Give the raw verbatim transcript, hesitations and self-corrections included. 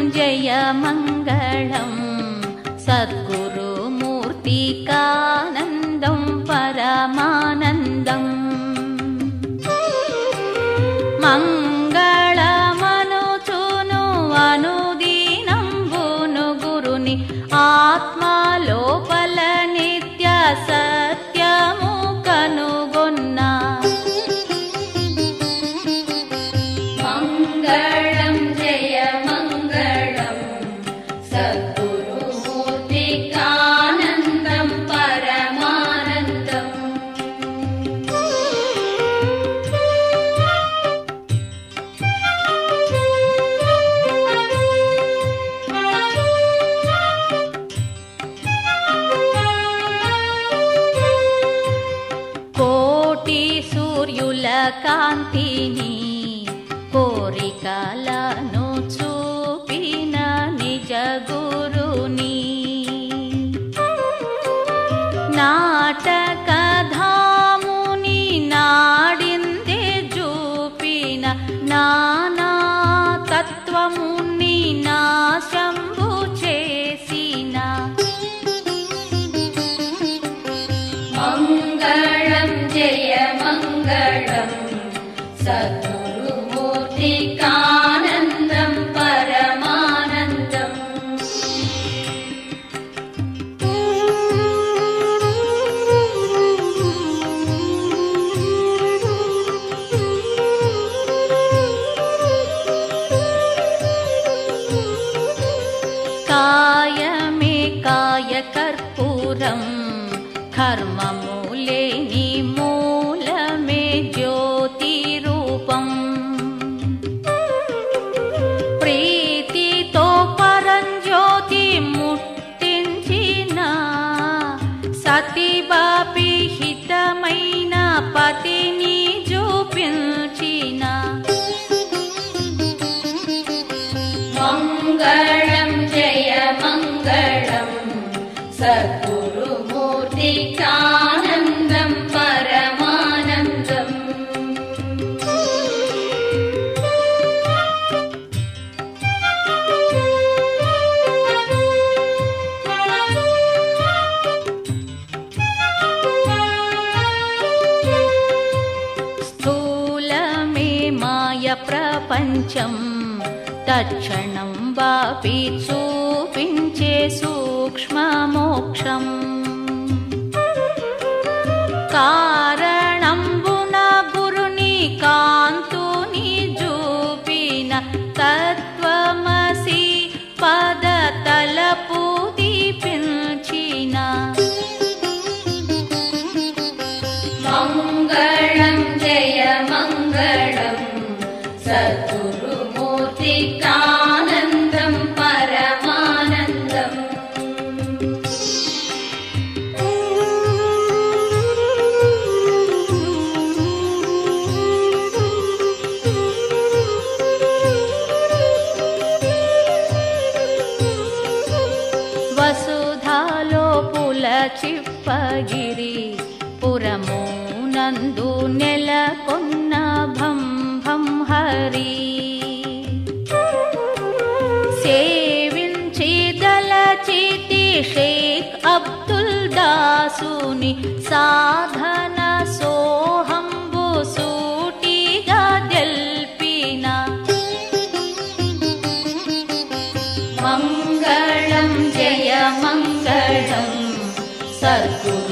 जय मंगलम सद्गुरुमूर्तिकानन्दं परमानन्दं मंगलमनुचुनु अनुदिनं गुरुनि आत्मलोपल नित्य सत्यमु कनुगొన్నా मंगलम जय मंगलम सद्गुरुमूर्तिकानन्दं परमानन्दं कोटि सूर्युल कांतिनी कोरिकలను చూపిన నిజ గురుని నాటకధాముని నాడిందే చూపిన నానా తత్వముని నా శంభు చేసిన మంగళం జయ మంగళం सद्गुरुमूर्तिकानन्दं परमानन्दं कायमे कायकर्पूरं कर्ममूले निमूलमे ज्योतिरूपम् प्रीतितो परञ्ज्योति मुट्टिंచిన సతిబాపి హితమైన పతిని చూపించిన మంగళం జయ మంగళం सद्गुरुमूर्तिकानन्दं परमानन्दं स्थूलमे माय प्रपंचं तत्क्षणं वापि చూపించే సూక్ష్మ మోక్షం కారణంబున గురుని కాంతుని చూపిన తత్వమసి పద తలపు దీపించిన మంగళం జయ మంగళం सद्गुरुमूर्तिकानन्दं परमानन्दं वसुधालो पुलचिप्पगिरि पुरमुनंदु नेलకొన్న భం భం హరి సేవించి దలచితి షేక్ అబ్దుల్ దాసుని సాధన సోహంబు సూటిగా తెల్పిన మంగళం జయ మంగళం సద్గురు